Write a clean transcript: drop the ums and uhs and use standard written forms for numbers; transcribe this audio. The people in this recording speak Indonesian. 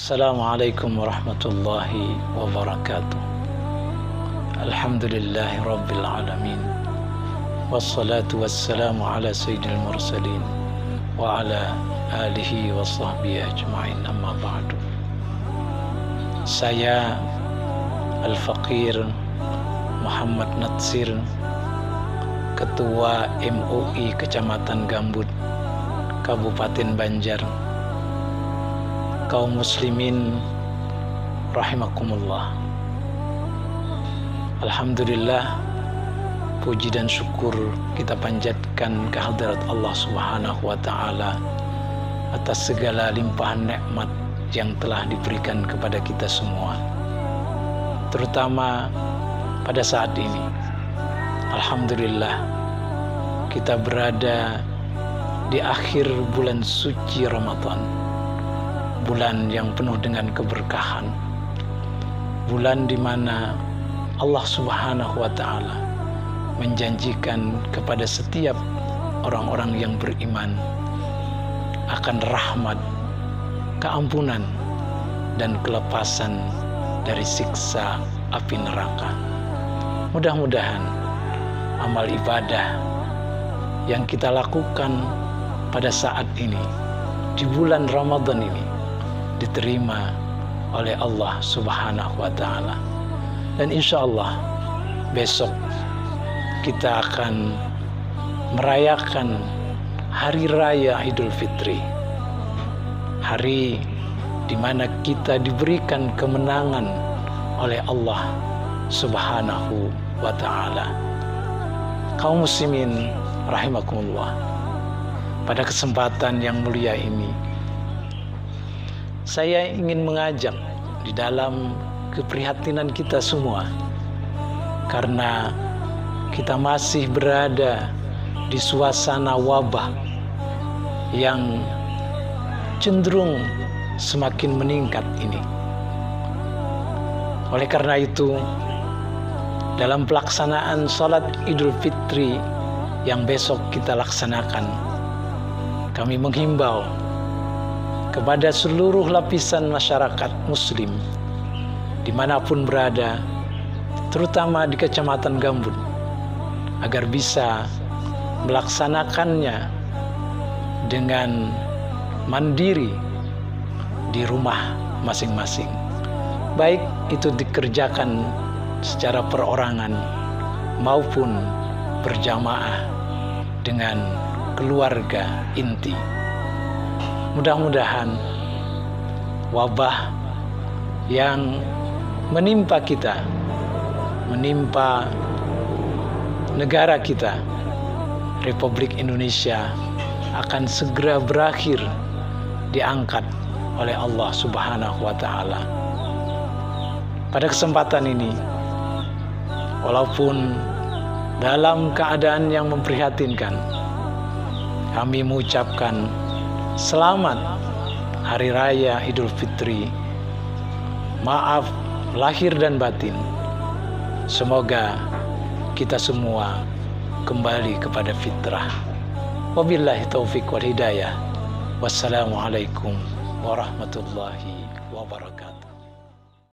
Assalamualaikum warahmatullahi wabarakatuh. Alhamdulillahi rabbil alamin. Wassalatu wassalamu ala sayyidil mursalin wa ala alihi wa sahbihi ajma'in, amma ba'du. Saya Al-Faqir Muhammad Natsir, Ketua MUI Kecamatan Gambut, Kabupaten Banjar. Kaum muslimin rahimakumullah. Alhamdulillah, puji dan syukur kita panjatkan kehadirat Allah Subhanahu wa taala atas segala limpahan nikmat yang telah diberikan kepada kita semua. Terutama pada saat ini. Alhamdulillah, kita berada di akhir bulan suci Ramadan. Bulan yang penuh dengan keberkahan, bulan di mana Allah Subhanahu wa taala menjanjikan kepada setiap orang-orang yang beriman akan rahmat, keampunan, dan kelepasan dari siksa api neraka. Mudah-mudahan amal ibadah yang kita lakukan pada saat ini, di bulan Ramadan ini, diterima oleh Allah Subhanahu wa taala. Dan insya Allah besok kita akan merayakan hari raya Idul Fitri, hari di mana kita diberikan kemenangan oleh Allah Subhanahu wa taala. Kaum muslimin rahimakumullah, pada kesempatan yang mulia ini saya ingin mengajak di dalam keprihatinan kita semua, karena kita masih berada di suasana wabah yang cenderung semakin meningkat ini. Oleh karena itu, dalam pelaksanaan salat Idul Fitri yang besok kita laksanakan, kami menghimbau kepada seluruh lapisan masyarakat muslim dimanapun berada, terutama di Kecamatan Gambut, agar bisa melaksanakannya dengan mandiri di rumah masing-masing, baik itu dikerjakan secara perorangan maupun berjamaah dengan keluarga inti. Mudah-mudahan wabah yang menimpa kita, menimpa negara kita, Republik Indonesia, akan segera berakhir, diangkat oleh Allah Subhanahu wa taala. Pada kesempatan ini, walaupun dalam keadaan yang memprihatinkan, kami mengucapkan selamat Hari Raya Idul Fitri. Maaf lahir dan batin. Semoga kita semua kembali kepada fitrah. Wabillahi taufik wal hidayah. Wassalamualaikum warahmatullahi wabarakatuh.